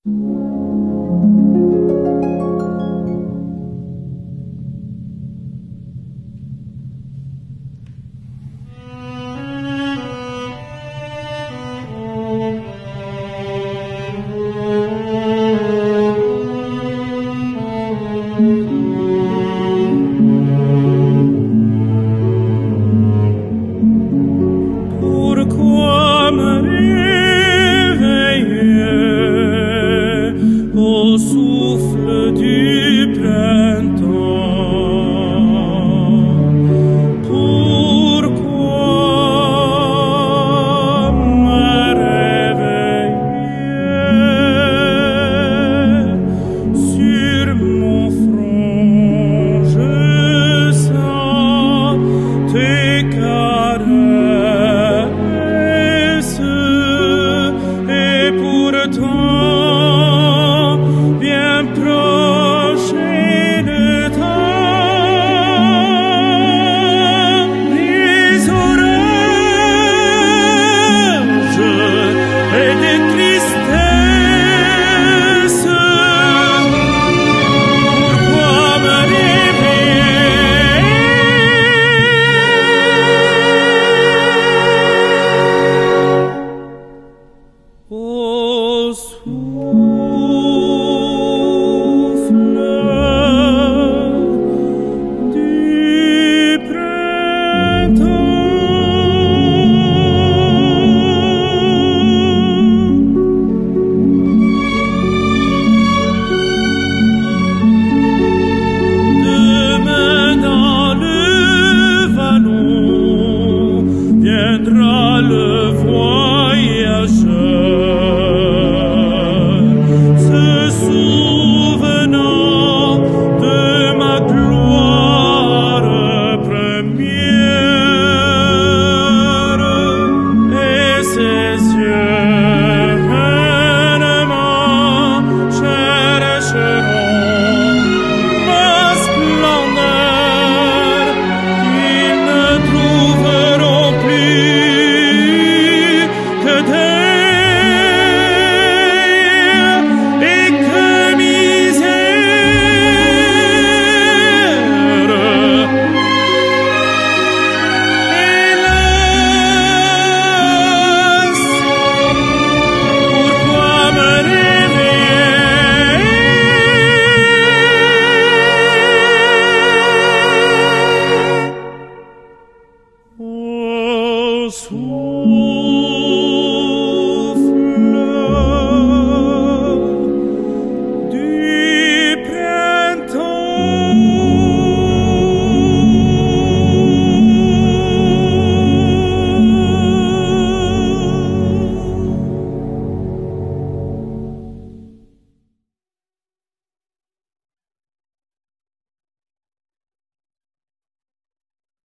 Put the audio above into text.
Pourquoi me réveiller au souffle du printemps? Pourquoi me réveiller? Sur mon front je sens tes caresses, et pourtant bien proche est le temps. Des orages et des tristesses, pourquoi me réveiller? Au souffle du printemps. Demain dans le vallon viendra le voyageur, se souvenant de ma gloire première, et ses yeux vainement chercheront ma splendeur, qu'ils ne trouveront plus que deuil et que misère. Hélas, pourquoi me réveiller? Au souffle du printemps.